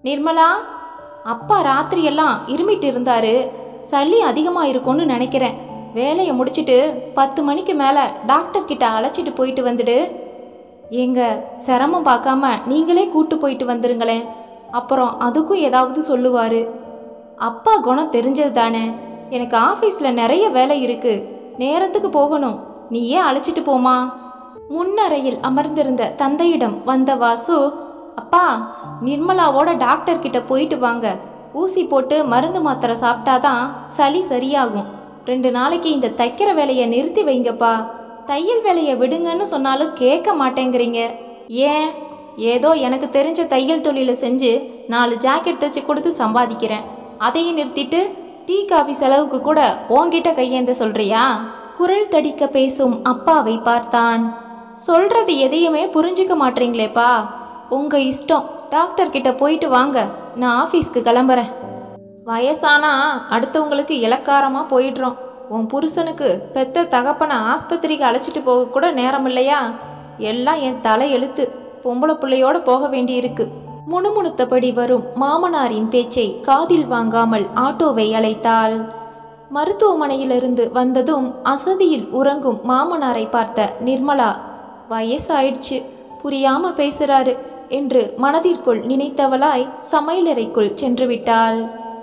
நிர்மலா, அப்பா ராத்திரியெல்லாம் இருமிட்டு இருந்தாரு. சளி அதிகமாக இருக்கும்னு நினைக்கிறேன். வேலையை முடிச்சிட்டு 10 மணிக்கு மேலே டாக்டர் கிட்ட அழைச்சிட்டு போயிட்டு வந்துடு. எங்க சிரமம் பார்க்காம நீங்களே கூட்டு போயிட்டு வந்துருங்களேன். அப்புறம் அதுக்கும் ஏதாவது சொல்லுவார். அப்பா குணம் தெரிஞ்சது தானே. எனக்கு ஆஃபீஸில் நிறைய வேலை இருக்கு, நேரத்துக்கு போகணும். நீயே அழைச்சிட்டு போமா. முன்னறையில் அமர்ந்திருந்த தந்தையிடம் வந்த வாசு, அப்பா, நிர்மலாவோட டாக்டர் கிட்ட போயிட்டு வாங்க. ஊசி போட்டு மருந்து மாத்திரை சாப்பிட்டாதான் சளி சரியாகும். 2 நாளைக்கு இந்த தைக்கிற வேலையை நிறுத்தி வைங்கப்பா. தையல் வேலையை விடுங்கன்னு சொன்னாலும் கேட்க மாட்டேங்கிறீங்க. ஏன்? ஏதோ எனக்கு தெரிஞ்ச தையல் தொழிலை செஞ்சு 4 ஜாக்கெட் தைச்சு கொடுத்து சம்பாதிக்கிறேன். அதையும் நிறுத்திட்டு டீ காஃபி செலவுக்கு கூட உன்கிட்ட கையேந்த சொல்றியா? குரல் தடிக்க பேசும் அப்பாவை பார்த்தான். சொல்றது எதையுமே புரிஞ்சுக்க மாட்டீங்களேப்பா. உங்க இஷ்டம். டாக்டர் கிட்ட போயிட்டு வாங்க, நான் ஆஃபீஸ்க்கு கிளம்புறேன். வயசானா அடுத்தவங்களுக்கு இலக்காரமாக போயிடுறோம். உன் புருஷனுக்கு பெத்த தகப்பனை ஆஸ்பத்திரிக்கு அழைச்சிட்டு போக கூட நேரம் இல்லையா? எல்லாம் என் தலை எழுத்து. பொம்பளை பிள்ளையோட போக வேண்டியிருக்கு. முணுமுணுத்தபடி வரும் மாமனாரின் பேச்சை காதில் வாங்காமல் ஆட்டோவை அழைத்தாள். மருத்துவமனையிலிருந்து வந்ததும் அசதியில் உறங்கும் மாமனாரை பார்த்த நிர்மலா, வயசாயிடுச்சு, புரியாம பேசுறாரு என்று மனதிற்குள் நினைத்தவளாய் சமையலறைக்குள் சென்று விட்டாள்.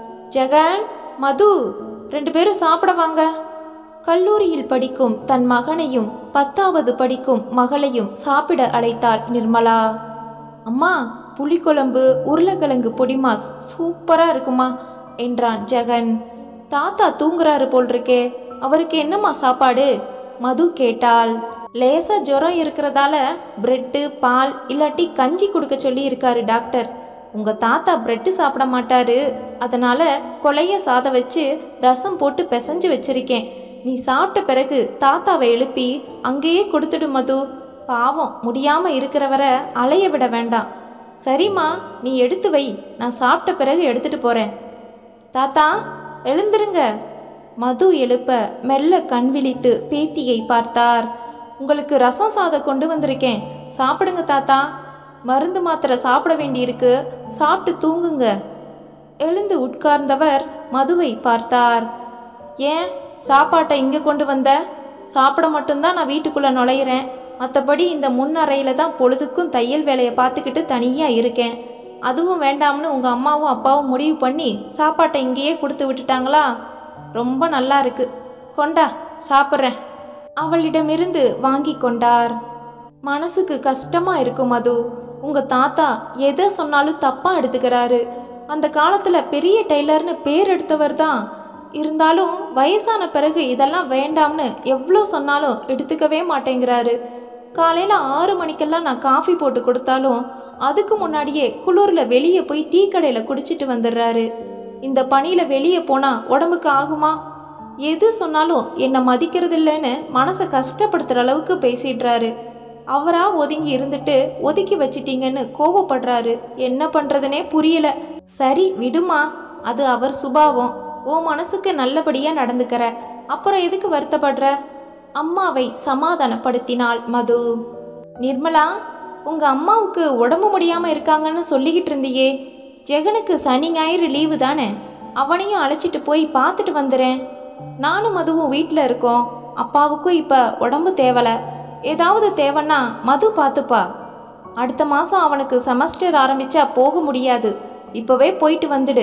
ஜெகன், மது, 2 பேரும் சாப்பிட வாங்க. கல்லூரியில் படிக்கும் தன் மகனையும் 10வது படிக்கும் மகளையும் சாப்பிட அழைத்தாள் நிர்மலா. அம்மா, புளிக்குழம்பு உருளைக்கிழங்கு பொடிமாஸ் சூப்பராக இருக்குமா என்றான் ஜெகன். தாத்தா தூங்குறாரு போல் இருக்கே, அவருக்கு என்னம்மா சாப்பாடு? மது கேட்டாள். லேசா ஜுரம் இருக்கிறதால பிரெட்டு பால் இல்லாட்டி கஞ்சி கொடுக்க சொல்லி இருக்காரு டாக்டர். உங்க தாத்தா பிரெட்டு சாப்பிட மாட்டாரு, அதனால கொலைய சாதம் வச்சு ரசம் போட்டு பிசைஞ்சு வச்சிருக்கேன். நீ சாப்பிட்ட பிறகு தாத்தாவை எழுப்பி அங்கேயே கொடுத்துடு மது. பாவம், முடியாம இருக்கிறவரை அலைய விட வேண்டாம். சரிம்மா, நீ எடுத்து வை, நான் சாப்பிட்ட பிறகு எடுத்துட்டு போறேன். தாத்தா எழுந்துருங்க. மது எழுப்ப மெல்ல கண் விழித்து பேத்தியை பார்த்தார். உங்களுக்கு ரசம் சாதம் கொண்டு வந்திருக்கேன், சாப்பிடுங்க தாத்தா. மருந்து மாத்திரை சாப்பிட வேண்டியிருக்கு, சாப்பிட்டு தூங்குங்க. எழுந்து உட்கார்ந்தவர் மதுவை பார்த்தார். ஏன் சாப்பாட்டை இங்கே கொண்டு வந்த? சாப்பிட மட்டும்தான் நான் வீட்டுக்குள்ளே நுழையிறேன். மற்றபடி இந்த முன் அறையில் தான் பொழுதுக்கும் தையல் வேலையை பார்த்துக்கிட்டு தனியாக இருக்கேன். அதுவும் வேண்டாம்னு உங்கள் அம்மாவும் அப்பாவும் முடிவு பண்ணி சாப்பாட்டை இங்கேயே கொடுத்து விட்டுட்டாங்களா? ரொம்ப நல்லா இருக்கு, கொண்டா சாப்பிட்றேன். அவளிடமிருந்து வாங்கி கொண்டார். மனசுக்கு கஷ்டமாக இருக்கும் மது. உங்கள் தாத்தா எதை சொன்னாலும் தப்பாக எடுத்துக்கிறாரு. அந்த காலத்தில் பெரிய டெய்லர்னு பேர் எடுத்தவர் தான். இருந்தாலும் வயசான பிறகு இதெல்லாம் வேண்டாம்னு எவ்வளோ சொன்னாலும் எடுத்துக்கவே மாட்டேங்கிறாரு. காலையில் 6 மணிக்கெல்லாம் நான் காஃபி போட்டு கொடுத்தாலும் அதுக்கு முன்னாடியே குளிரில் வெளியே போய் டீ கடையில் குடிச்சிட்டு வந்துடுறாரு. இந்த பனியில் வெளியே போனால் உடம்புக்கு ஆகுமா? எது சொன்னாலும் என்னை மதிக்கிறது இல்லைன்னு மனசை கஷ்டப்படுத்துகிற அளவுக்கு பேசிடுறாரு. அவராக ஒதுங்கி இருந்துட்டு ஒதுக்கி வச்சிட்டீங்கன்னு கோபப்படுறாரு. என்ன பண்ணுறதுனே புரியல. சரி விடுமா, அது அவர் சுபாவம். ஓ மனசுக்கு நல்லபடியாக நடந்துக்கிற, அப்புறம் எதுக்கு வருத்தப்படுற? அம்மாவை சமாதானப்படுத்தினாள் மது. நிர்மலா, உங்கள் அம்மாவுக்கு உடம்பு முடியாமல் இருக்காங்கன்னு சொல்லிக்கிட்டு இருந்தியே. ஜெகனுக்கு சனி ஞாயிறு லீவு தானே, அவனையும் அழைச்சிட்டு போய் பார்த்துட்டு வந்துடுறேன். நானும் மதுவும் வீட்டில் இருக்கோம். அப்பாவுக்கும் இப்போ உடம்பு தேவலை. ஏதாவது தேவைன்னா மது பார்த்துப்பா. அடுத்த மாதம் அவனுக்கு செமஸ்டர் ஆரம்பித்தா போக முடியாது, இப்போவே போயிட்டு வந்துடு.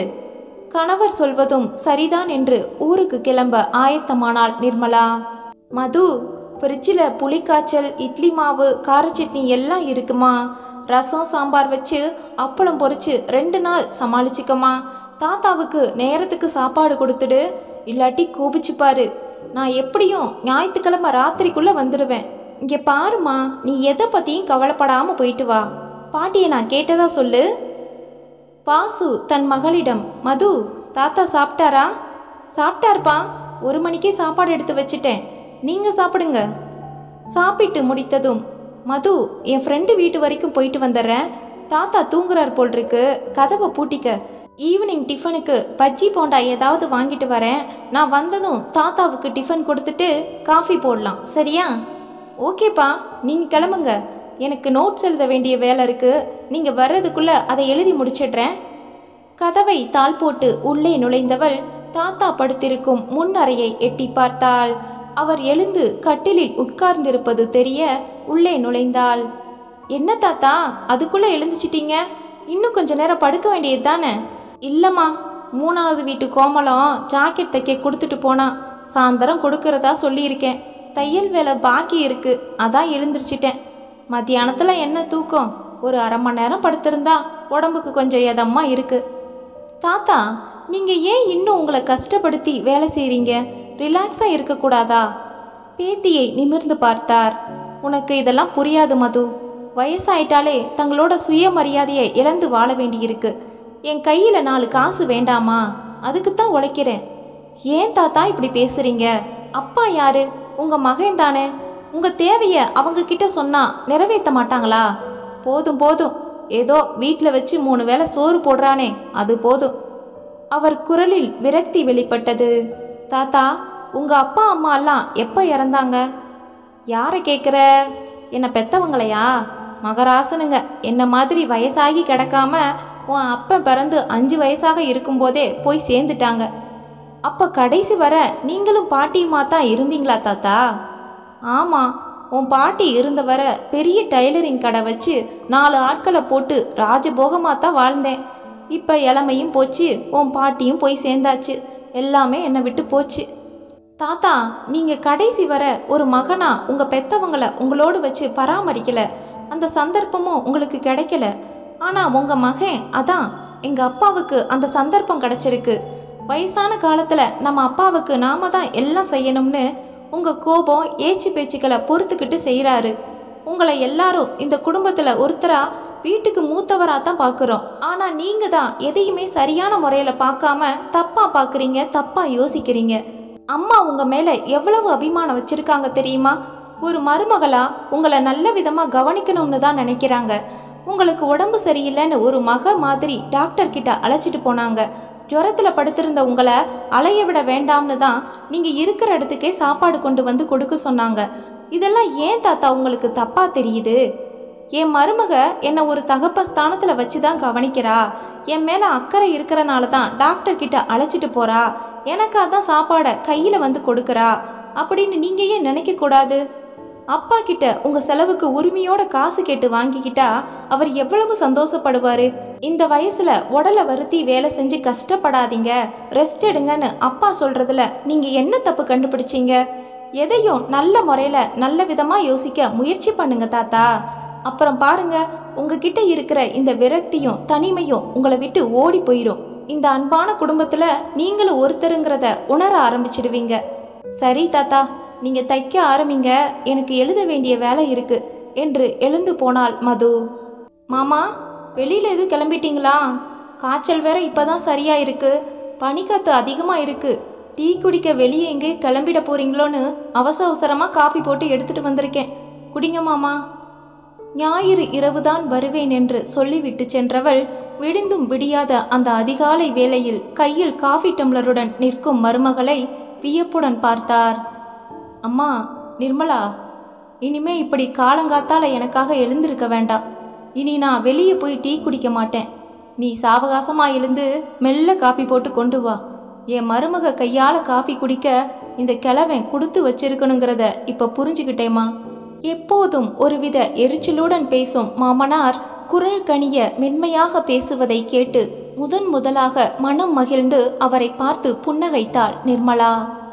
கணவர் சொல்வதும் சரிதான் என்று ஊருக்கு கிளம்ப ஆயத்தமானாள் நிர்மலா. மது, ஃப்ரிட்ஜில் புளிக்காய்ச்சல், இட்லி மாவு, கார சட்னி எல்லாம் இருக்குமா? ரசம் சாம்பார் வச்சு அப்பளம் பொரிச்சு 2 நாள் சமாளிச்சுக்கம்மா. தாத்தாவுக்கு நேரத்துக்கு சாப்பாடு கொடுத்துடு, இல்லாட்டி கோபிச்சுப்பாரு. நான் எப்படியும் ஞாயிற்றுக்கிழமை ராத்திரிக்குள்ளே வந்துடுவேன். இங்கே பாருமா, நீ எதை பற்றியும் கவலைப்படாமல் போயிட்டு வா. பாட்டியை நான் கேட்டதா சொல்லு. வாசு தன் மகளிடம், மது, தாத்தா சாப்பிட்டாரா? சாப்பிட்டார்ப்பா, 1 மணிக்கே சாப்பாடு எடுத்து வச்சுட்டேன், நீங்கள் சாப்பிடுங்க. சாப்பிட்டு முடித்ததும், மது, என் ஃப்ரெண்டு வீட்டு வரைக்கும் போயிட்டு வந்துடுறேன். தாத்தா தூங்குறார் போல் இருக்கு, கதவை பூட்டிக்க. ஈவினிங் டிஃபனுக்கு பஜ்ஜி போண்டா ஏதாவது வாங்கிட்டு வரேன். நான் வந்ததும் தாத்தாவுக்கு டிஃபன் கொடுத்துட்டு காஃபி போடலாம், சரியா? ஓகேப்பா, நீங்கள் கிளம்புங்க. எனக்கு நோட்ஸ் எழுத வேண்டிய வேலை இருக்குது. நீங்கள் வர்றதுக்குள்ளே அதை எழுதி முடிச்சிடுறேன். கதவை தாள் போட்டு உள்ளே நுழைந்தவள் தாத்தா படுத்திருக்கும் முன் அறையை எட்டி பார்த்தாள். அவர் எழுந்து கட்டிலில் உட்கார்ந்திருப்பது தெரிய உள்ளே நுழைந்தாள். என்ன தாத்தா, அதுக்குள்ள எழுந்துச்சிட்டீங்க? இன்னும் கொஞ்ச நேரம் படுக்க வேண்டியது தானே? இல்லம்மா, 3வது வீட்டு கோமலம் ஜாக்கெட் தைக்க கொடுத்துட்டு போனா. சாயந்தரம் கொடுக்கறதா சொல்லியிருக்கேன். தையல் வேலை பாக்கி இருக்கு, அதான் எழுந்திரிச்சிட்டேன். மத்தியானத்துல என்ன தூக்கம்? ஒரு அரை மணி நேரம் படுத்திருந்தா உடம்புக்கு கொஞ்சம் எதமா இருக்கு. தாத்தா, நீங்க ஏன் இன்னும் உங்களை கஷ்டப்படுத்தி வேலை செய்றீங்க? ரிலாக்ஸா இருக்கக்கூடாதா? பேத்தியை நிமிர்ந்து பார்த்தார். உனக்கு இதெல்லாம் புரியாது மது. வயசாயிட்டாலே தங்களோட சுயமரியாதையை இழந்து வாழ வேண்டியிருக்கு. என் கையில் 4 காசு வேண்டாமா? அதுக்குத்தான் உழைக்கிறேன். ஏன் தாத்தா இப்படி பேசுறீங்க? அப்பா யாரு? உங்க மகன் தானே. உங்க தேவையை அவங்க கிட்ட சொன்னா நிறைவேற்ற மாட்டாங்களா? போதும் போதும், ஏதோ வீட்டில் வச்சு 3 வேளை சோறு போடுறானே, அது போதும். அவர் குரலில் விரக்தி வெளிப்பட்டது. தாத்தா, உங்க அப்பா அம்மா எல்லாம் எப்போ இறந்தாங்க? யாரை கேட்குற? என்னை பெத்தவங்களையா? மகராசனுங்க. என்ன மாதிரி வயசாகி கிடக்காம உன் அப்பன் பிறந்து 5 வயசாக இருக்கும்போதே போய் சேர்ந்துட்டாங்க. அப்போ கடைசி வர நீங்களும் பாட்டியுமா தான் இருந்தீங்களா தாத்தா? ஆமாம், உன் பாட்டி இருந்த வர பெரிய டைலரிங் கடை வச்சு 4 ஆட்களை போட்டு ராஜபோகமாக தான் வாழ்ந்தேன். இப்போ இளமையும் போச்சு, உன் பாட்டியும் போய் சேர்ந்தாச்சு. எல்லாமே என்னை விட்டு போச்சு. தாத்தா, நீங்கள் கடைசி வர ஒரு மகனா உங்கள் பெத்தவங்களை உங்களோடு வச்சு பராமரிக்கல. அந்த சந்தர்ப்பமும் உங்களுக்கு கிடைக்கல. ஆனால் உங்கள் மகன், அதான் எங்கள் அப்பாவுக்கு அந்த சந்தர்ப்பம் கிடைச்சிருக்கு. வயசான காலத்தில் நம்ம அப்பாவுக்கு நாம தான் எல்லாம் செய்யணும்னு உங்கள் கோபம் ஏச்சு பேச்சுக்களை பொறுத்துக்கிட்டு செய்கிறாரு. உங்களை எல்லாரும் இந்த குடும்பத்தில் ஒருத்தரா வீட்டுக்கு மூத்தவராக தான் பார்க்குறோம். ஆனால் நீங்கள் தான் எதையுமே சரியான முறையில் பார்க்காம தப்பாக பார்க்குறீங்க, தப்பாக யோசிக்கிறீங்க. அம்மா உங்கள் மேலே எவ்வளவு அபிமானம் வச்சுருக்காங்க தெரியுமா? ஒரு மருமகளா உங்களை நல்ல விதமாக கவனிக்கணும்னு தான் நினைக்கிறாங்க. உங்களுக்கு உடம்பு சரியில்லைன்னு ஒரு மக மாதிரி டாக்டர் கிட்ட அழைச்சிட்டு போனாங்க. ஜுரத்தில் படுத்திருந்த உங்களை அலைய விட வேண்டாம்னு தான் நீங்கள் இருக்கிற இடத்துக்கே சாப்பாடு கொண்டு வந்து கொடுக்க சொன்னாங்க. இதெல்லாம் ஏன் தாத்தா உங்களுக்கு தப்பாக தெரியுது? என் மருமக என்னை ஒரு தகப்ப ஸ்தானத்தில் வச்சு தான் கவனிக்கிறா. என் மேலே அக்கறை இருக்கிறனால தான் டாக்டர் கிட்ட அழைச்சிட்டு போகிறா. எனக்காக தான் சாப்பாடை கையில் வந்து கொடுக்குறா அப்படின்னு நீங்கள் ஏன் நினைக்கக்கூடாது? அப்பா கிட்ட உங்கள் செலவுக்கு உரிமையோட காசு கேட்டு வாங்கிக்கிட்டா அவர் எவ்வளவு சந்தோஷப்படுவார். இந்த வயசில் உடலை வருத்தி வேலை செஞ்சு கஷ்டப்படாதீங்க, ரெஸ்ட் எடுங்கன்னு அப்பா சொல்கிறதுல நீங்கள் என்ன தப்பு கண்டுபிடிச்சிங்க? எதையும் நல்ல முறையில் நல்ல விதமாக யோசிக்க முயற்சி பண்ணுங்க தாத்தா. அப்புறம் பாருங்க, உங்ககிட்ட இருக்கிற இந்த விரக்தியும் தனிமையும் உங்களை விட்டு ஓடி போயிடும். இந்த அன்பான குடும்பத்தில் நீங்களும் ஒருத்தருங்கிறத உணர ஆரம்பிச்சிடுவீங்க. சரி தாத்தா, நீங்கள் தைக்க ஆரம்பிங்க, எனக்கு எழுத வேண்டிய வேலை இருக்கு என்று எழுந்து போனாள் மது. மாமா, வெளியில் எது கிளம்பிட்டீங்களா? காய்ச்சல் வேற இப்போதான் சரியா இருக்கு. பனிக்காத்து அதிகமாக இருக்கு. டீ குடிக்க வெளியே எங்கே கிளம்பிட போறீங்களோன்னு அவசரமாக காஃபி போட்டு எடுத்துட்டு வந்திருக்கேன். குடிங்க மாமா. ஞாயிறு இரவுதான் வருவேன் என்று சொல்லிவிட்டு சென்றவள் விடிந்தும் விடியாத அந்த அதிகாலை வேளையில் கையில் காஃபி டம்ளருடன் நிற்கும் மருமகளை வியப்புடன் பார்த்தார். அம்மா நிர்மலா, இனிமே இப்படி காலங்காத்தால எனக்காக எழுந்திருக்க வேண்டாம். இனி நான் வெளியே போய் டீ குடிக்க மாட்டேன். நீ சாவகாசமாக எழுந்து மெல்ல காஃபி போட்டு கொண்டு வா. என் மருமக கையால் காஃபி குடிக்க இந்த கிழவன் கொடுத்து வச்சிருக்கணுங்கிறத இப்போ புரிஞ்சுக்கிட்டேம்மா. எப்போதும் ஒருவித எரிச்சலுடன் பேசும் மாமனார் குரல் கனிய மென்மையாக பேசுவதை கேட்டு முதன் முதலாக மனம் மகிழ்ந்து அவரை பார்த்து புன்னகைத்தாள் நிர்மலா.